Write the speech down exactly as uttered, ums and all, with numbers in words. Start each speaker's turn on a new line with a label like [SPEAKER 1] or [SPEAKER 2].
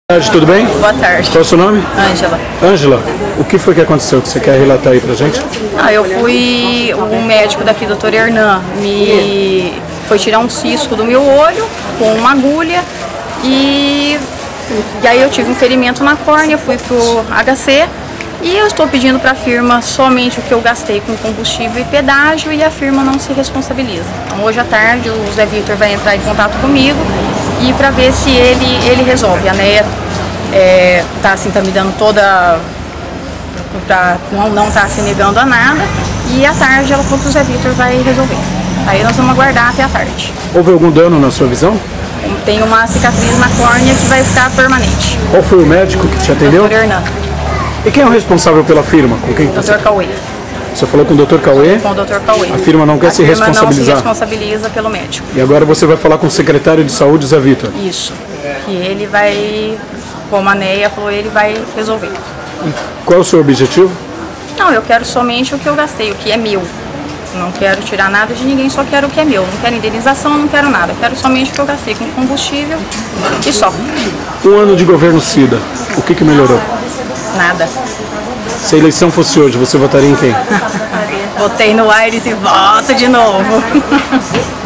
[SPEAKER 1] Boa tarde, tudo bem?
[SPEAKER 2] Boa tarde.
[SPEAKER 1] Qual é o seu nome?
[SPEAKER 2] Ângela.
[SPEAKER 1] Ângela, o que foi que aconteceu que você quer relatar aí pra gente?
[SPEAKER 2] Ah, eu fui, um médico daqui, doutor Hernan, me foi tirar um cisco do meu olho com uma agulha e, e aí eu tive um ferimento na córnea, fui pro H C e eu estou pedindo para a firma somente o que eu gastei com combustível e pedágio e a firma não se responsabiliza. Então hoje à tarde o Zé Vitor vai entrar em contato comigo e para ver se ele, ele resolve. A Neia é, tá assim, tá me dando toda, tá, não, não tá se negando a nada e à tarde ela falou que o Zé Vitor vai resolver. Aí nós vamos aguardar até a tarde.
[SPEAKER 1] Houve algum dano na sua visão?
[SPEAKER 2] Tem uma cicatriz na córnea que vai ficar permanente.
[SPEAKER 1] Qual foi o médico que te atendeu?
[SPEAKER 2] doutor Hernan.
[SPEAKER 1] E quem é o responsável pela firma? Com quem
[SPEAKER 2] doutor Cauê.
[SPEAKER 1] Você falou com o doutor Cauê?
[SPEAKER 2] Com o doutor Cauê.
[SPEAKER 1] A firma não quer
[SPEAKER 2] a
[SPEAKER 1] se
[SPEAKER 2] firma
[SPEAKER 1] responsabilizar?
[SPEAKER 2] não se responsabiliza pelo médico.
[SPEAKER 1] E agora você vai falar com o secretário de saúde, Zé Vitor?
[SPEAKER 2] Isso. Que ele vai, como a Neia falou, ele vai resolver.
[SPEAKER 1] E qual é o seu objetivo?
[SPEAKER 2] Não, eu quero somente o que eu gastei, o que é meu. Não quero tirar nada de ninguém, só quero o que é meu. Não quero indenização, não quero nada. Quero somente o que eu gastei com combustível e só.
[SPEAKER 1] Um ano de governo Cida, o que que melhorou?
[SPEAKER 2] Nada.
[SPEAKER 1] Se a eleição fosse hoje, você votaria em quem?
[SPEAKER 2] Botei no Aires e voto de novo.